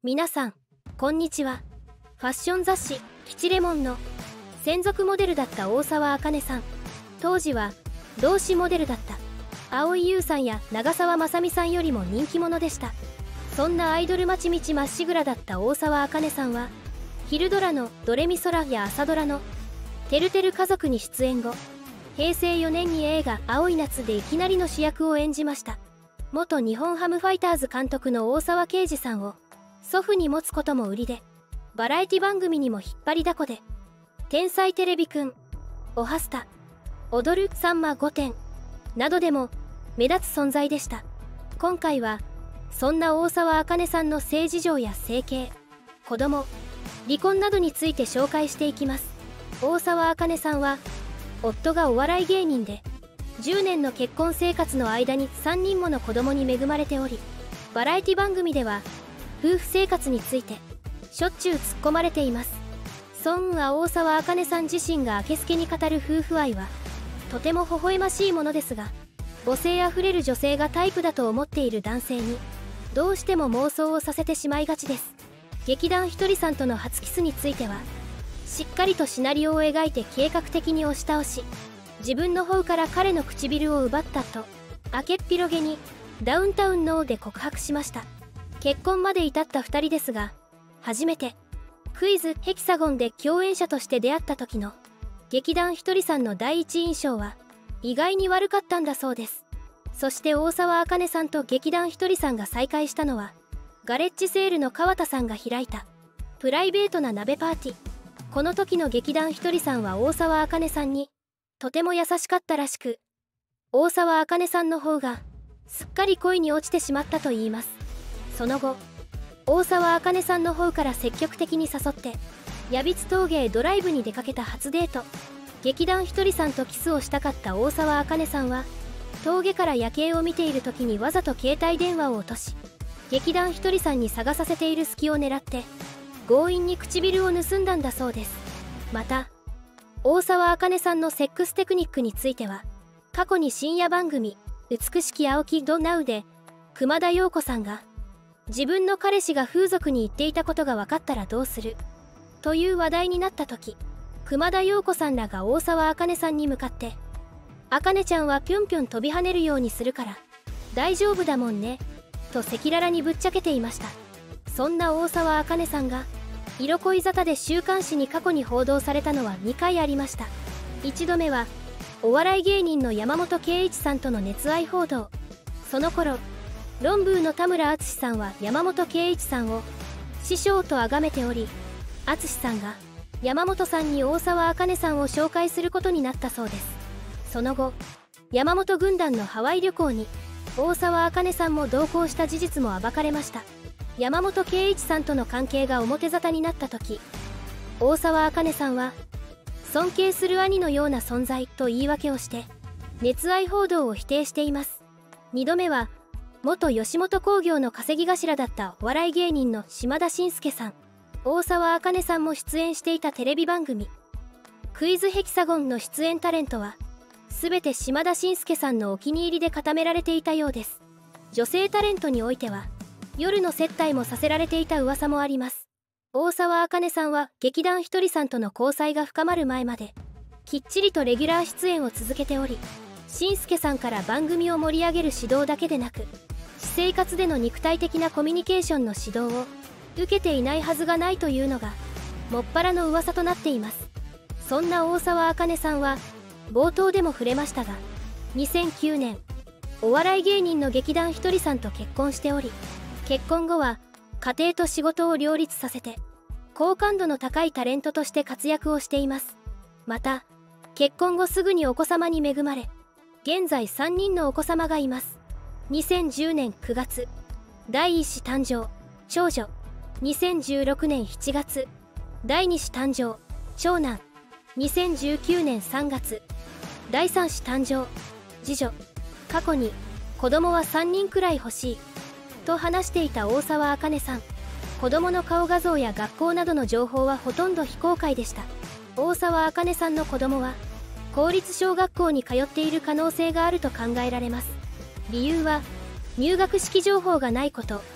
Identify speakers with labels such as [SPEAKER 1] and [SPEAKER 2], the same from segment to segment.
[SPEAKER 1] 皆さんこんにちは。ファッション雑誌「ピチレモン」の専属モデルだった大沢あかねさん。当時は同志モデルだった蒼井優さんや長澤まさみさんよりも人気者でした。そんなアイドル待ち道まっしぐらだった大沢あかねさんは昼ドラの「ドレミソラ」や朝ドラの「てるてる家族」に出演後、平成4年に映画「青い夏」でいきなりの主役を演じました。元日本ハムファイターズ監督の大沢啓二さんを祖父に持つことも売りで、バラエティ番組にも引っ張りだこで、天才テレビくん、おはスタ、踊るさんま御殿などでも目立つ存在でした。今回はそんな大沢あかねさんの性事情や整形、子供、離婚などについて紹介していきます。大沢あかねさんは夫がお笑い芸人で、10年の結婚生活の間に3人もの子供に恵まれており、バラエティ番組では夫婦生活についてしょっちゅう突っ込まれています。そんな大沢あかねさん自身があけすけに語る夫婦愛はとても微笑ましいものですが、母性あふれる女性がタイプだと思っている男性にどうしても妄想をさせてしまいがちです。劇団ひとりさんとの初キスについてはしっかりとシナリオを描いて計画的に押し倒し、自分の方から彼の唇を奪ったと明けっぴろげにダウンタウンの王で告白しました。結婚まで至った2人ですが、初めてクイズヘキサゴンで共演者として出会った時の劇団ひとりさんの第一印象は意外に悪かったんだそうです。そして大沢あかねさんと劇団ひとりさんが再会したのは、ガレッジセールの川田さんが開いたプライベートな鍋パーティー。この時の劇団ひとりさんは大沢あかねさんにとても優しかったらしく、大沢あかねさんの方がすっかり恋に落ちてしまったといいます。その後、大沢あかねさんの方から積極的に誘って矢櫃峠へドライブに出かけた初デート。劇団ひとりさんとキスをしたかった大沢あかねさんは峠から夜景を見ている時にわざと携帯電話を落とし、劇団ひとりさんに探させている隙を狙って強引に唇を盗んだんだそうです。また大沢あかねさんのセックステクニックについては、過去に深夜番組「美しき青きドナウ」で熊田曜子さんが自分の彼氏が風俗に行っていたことが分かったらどうするという話題になった時、熊田曜子さんらが大沢あかねさんに向かって「あかねちゃんはぴょんぴょん飛び跳ねるようにするから大丈夫だもんね」と赤裸々にぶっちゃけていました。そんな大沢あかねさんが色恋沙汰で週刊誌に過去に報道されたのは2回ありました。1度目はお笑い芸人の山本圭一さんとの熱愛報道。その頃ロンブーの田村淳さんは山本圭一さんを師匠と崇めており、淳さんが山本さんに大沢あかねさんを紹介することになったそうです。その後、山本軍団のハワイ旅行に大沢あかねさんも同行した事実も暴かれました。山本圭一さんとの関係が表沙汰になった時、大沢あかねさんは尊敬する兄のような存在と言い訳をして熱愛報道を否定しています。2度目は元吉本興業の稼ぎ頭だったお笑い芸人の島田紳介さん、大沢あかねさんも出演していたテレビ番組クイズヘキサゴンの出演タレントは全て島田紳介さんのお気に入りで固められていたようです。女性タレントにおいては夜の接待もさせられていた噂もあります。大沢あかねさんは劇団ひとりさんとの交際が深まる前まできっちりとレギュラー出演を続けており、紳介さんから番組を盛り上げる指導だけでなく、私生活での肉体的なコミュニケーションの指導を受けていないはずがないというのがもっぱらの噂となっています。そんな大沢あかねさんは冒頭でも触れましたが、2009年お笑い芸人の劇団ひとりさんと結婚しており、結婚後は家庭と仕事を両立させて好感度の高いタレントとして活躍をしています。また結婚後すぐにお子様に恵まれ、現在3人のお子様がいます。2010年9月第1子誕生、長女。2016年7月第2子誕生、長男。2019年3月第3子誕生、次女。過去に子供は3人くらい欲しいと話していた大沢あかねさん。子供の顔画像や学校などの情報はほとんど非公開でした。大沢あかねさんの子供は公立小学校に通っている可能性があると考えられます。理由は入学式情報がないこと、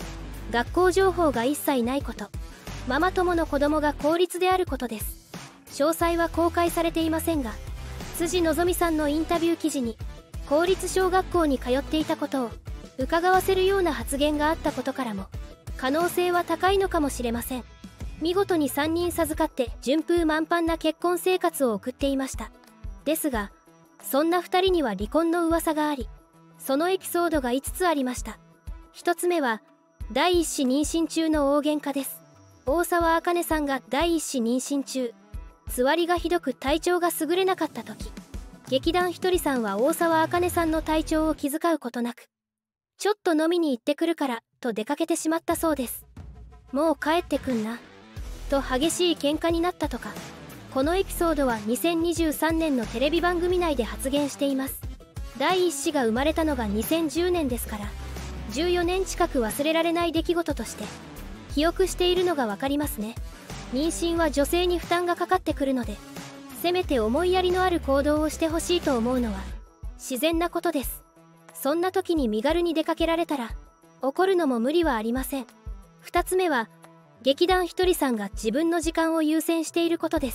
[SPEAKER 1] 学校情報が一切ないこと、ママ友の子供が公立であることです。詳細は公開されていませんが、辻希美さんのインタビュー記事に公立小学校に通っていたことを伺わせるような発言があったことからも可能性は高いのかもしれません。見事に3人授かって順風満帆な結婚生活を送っていました。ですが、そんな2人には離婚の噂があり、そのエピソードが5つありました。1つ目は第1子妊娠中の大喧嘩です。大沢あかねさんが第1子妊娠中、つわりがひどく体調が優れなかった時、劇団ひとりさんは大沢あかねさんの体調を気遣うことなく、ちょっと飲みに行ってくるからと出かけてしまったそうです。もう帰ってくんなと激しい喧嘩になったとか。このエピソードは2023年のテレビ番組内で発言しています。第一子が生まれたのが2010年ですから、14年近く忘れられない出来事として記憶しているのがわかりますね。妊娠は女性に負担がかかってくるので、せめて思いやりのある行動をしてほしいと思うのは自然なことです。そんな時に身軽に出かけられたら怒るのも無理はありません。2つ目は劇団ひとりさんが自分の時間を優先していることです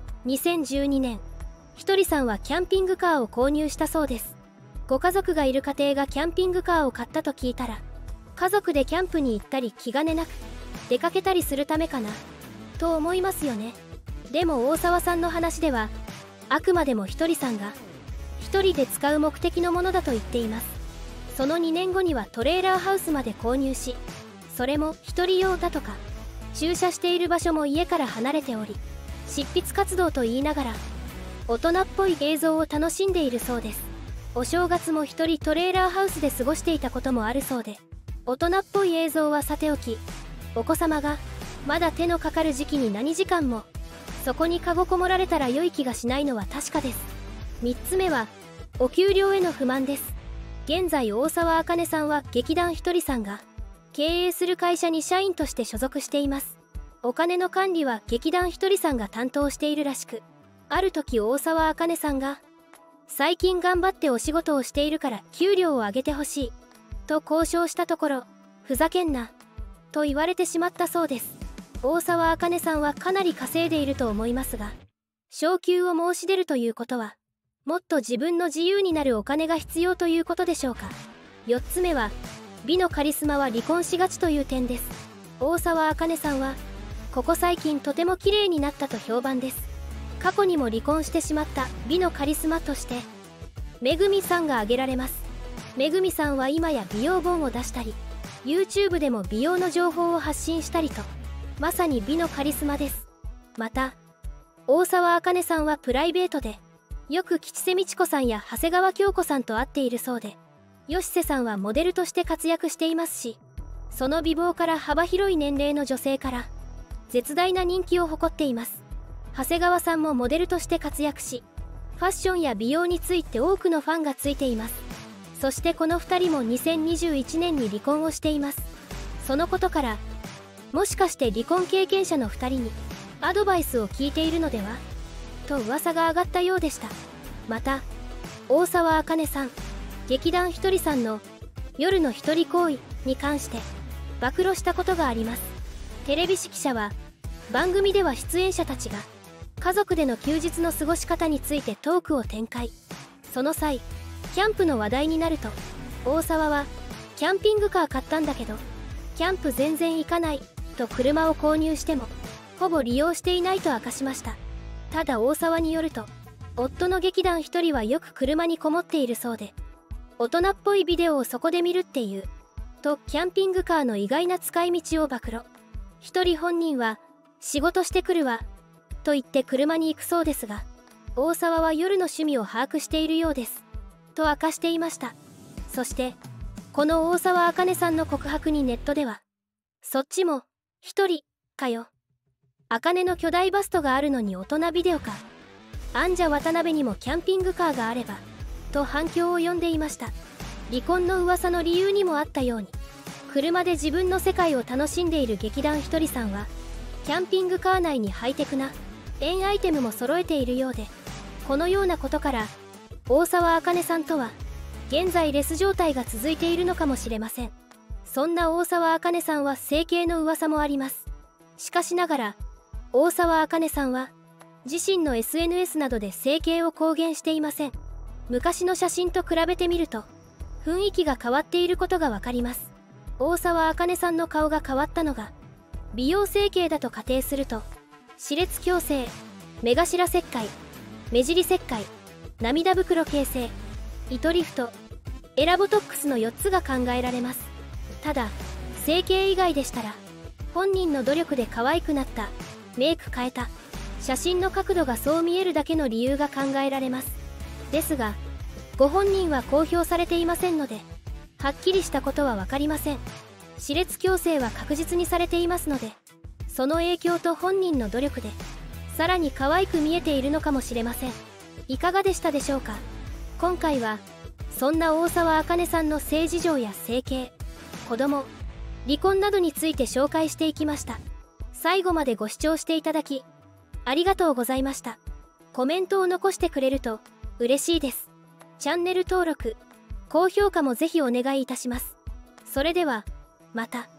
[SPEAKER 1] 。2012年、ひとりさんはキャンピングカーを購入したそうです。ご家族がいる家庭がキャンピングカーを買ったと聞いたら、家族でキャンプに行ったり気兼ねなく出かけたりするためかなと思いますよね。でも大沢さんの話では、あくまでもひとりさんが一人で使う目的のものだと言っています。その2年後にはトレーラーハウスまで購入し、それも一人用だとか、駐車している場所も家から離れており、執筆活動と言いながら大人っぽい映像を楽しんでいるそうです。お正月も一人トレーラーハウスで過ごしていたこともあるそうで、大人っぽい映像はさておき、お子様がまだ手のかかる時期に何時間もそこにかごこもられたら良い気がしないのは確かです。3つ目はお給料への不満です。現在大沢あかねさんは劇団ひとりさんが経営する会社に社員として所属しています。お金の管理は劇団ひとりさんが担当しているらしく、ある時大沢あかねさんが最近頑張ってお仕事をしているから給料を上げてほしいと交渉したところ、ふざけんなと言われてしまったそうです。大沢あかねさんはかなり稼いでいると思いますが、昇給を申し出るということはもっと自分の自由になるお金が必要ということでしょうか。4つ目は美のカリスマは離婚しがちという点です。大沢あかねさんはここ最近とても綺麗になったと評判です。過去にも離婚してしまった美のカリスマとしてめぐみさんが挙げられます。めぐみさんは今や美容本を出したり YouTube でも美容の情報を発信したりと、まさに美のカリスマです。また大沢あかねさんはプライベートでよく吉瀬美智子さんや長谷川京子さんと会っているそうで、吉瀬さんはモデルとして活躍していますし、その美貌から幅広い年齢の女性から絶大な人気を誇っています。長谷川さんもモデルとして活躍し、ファッションや美容について多くのファンがついています。そしてこの2人も2021年に離婚をしています。そのことから、もしかして離婚経験者の2人にアドバイスを聞いているのではと噂が上がったようでした。また大沢あかねさん、劇団ひとりさんの夜の一人行為に関して暴露したことがあります。テレビ指揮者は番組では出演者たちが家族での休日の過ごし方についてトークを展開。その際キャンプの話題になると、大沢はキャンピングカー買ったんだけどキャンプ全然行かないと車を購入してもほぼ利用していないと明かしました。ただ大沢によると、夫の劇団ひとりはよく車にこもっているそうで、大人っぽいビデオをそこで見るっていうとキャンピングカーの意外な使い道を暴露。一人本人は仕事してくるわと言って車に行くそうですが、大沢は夜の趣味を把握しているようですと明かしていました。そしてこの大沢あかねさんの告白にネットでは、そっちも一人かよ、あかねの巨大バストがあるのに大人ビデオか、アンジャ渡辺にもキャンピングカーがあればと反響を呼んでいました。離婚の噂の理由にもあったように、車で自分の世界を楽しんでいる劇団ひとりさんはキャンピングカー内にハイテクなエンアイテムも揃えているようで、このようなことから大沢あかねさんとは現在レス状態が続いているのかもしれません。 そんな大沢あかねさんは整形の噂もあります。しかしながら大沢あかねさんは自身の SNS などで整形を公言していません。昔の写真と比べてみると雰囲気が変わっていることがわかります。大沢あかねさんの顔が変わったのが美容整形だと仮定すると、歯列矯正、目頭切開、目尻切開、涙袋形成、糸リフト、エラボトックスの4つが考えられます。ただ整形以外でしたら本人の努力で可愛くなった、メイク変えた、写真の角度がそう見えるだけの理由が考えられます。ですがご本人は公表されていませんのではっきりしたことは分かりません。歯列矯正は確実にされていますので、その影響と本人の努力でさらに可愛く見えているのかもしれません。いかがでしたでしょうか。今回はそんな大沢あかねさんの性事情や整形、子供、離婚などについて紹介していきました。最後までご視聴していただきありがとうございました。コメントを残してくれると嬉しいです。チャンネル登録、高評価もぜひお願いいたします。それではまた。